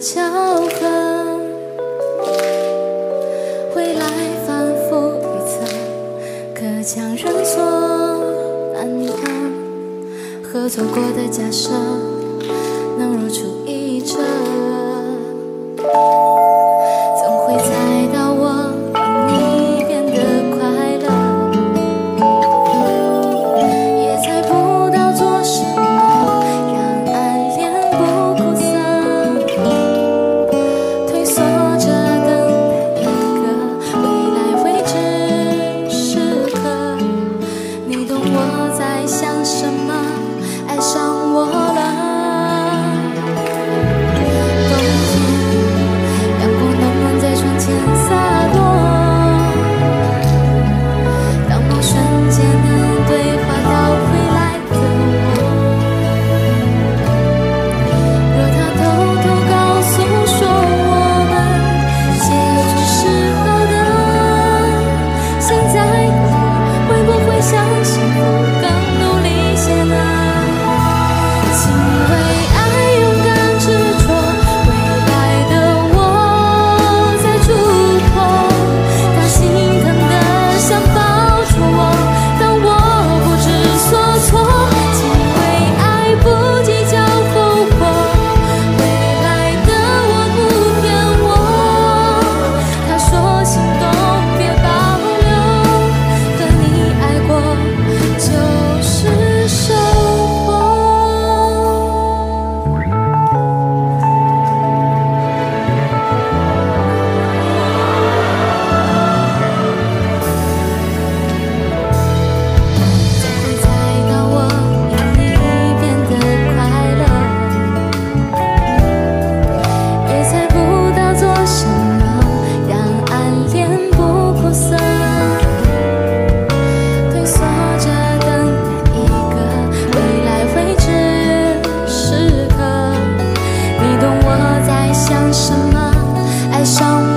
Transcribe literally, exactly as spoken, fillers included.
巧合，未来反复预测，可强人所难得。合作过的假设，能如出一辙，怎会猜到我因你变得快乐？也猜不到做什么让暗恋不苦涩，退缩着等待一个未来未知时刻。你懂我在想什么，爱上我了。冬天阳光暖暖在窗前洒落，当某瞬间能对话到未来的我，若他偷偷告诉说我们结局是好的，现在的我会不会相信我更努力些呢？请为爱勇敢执着，未来的我在触碰，他心疼的想抱住我，但我不知所措。请为爱不计较后果，未来的我不骗我。他说心动别保留，和你爱过就是收获。怎会猜到我因你变得快乐？也猜不到做什么让暗恋不苦涩，退缩着等待一个未来未知时刻。你懂我在想什么，爱上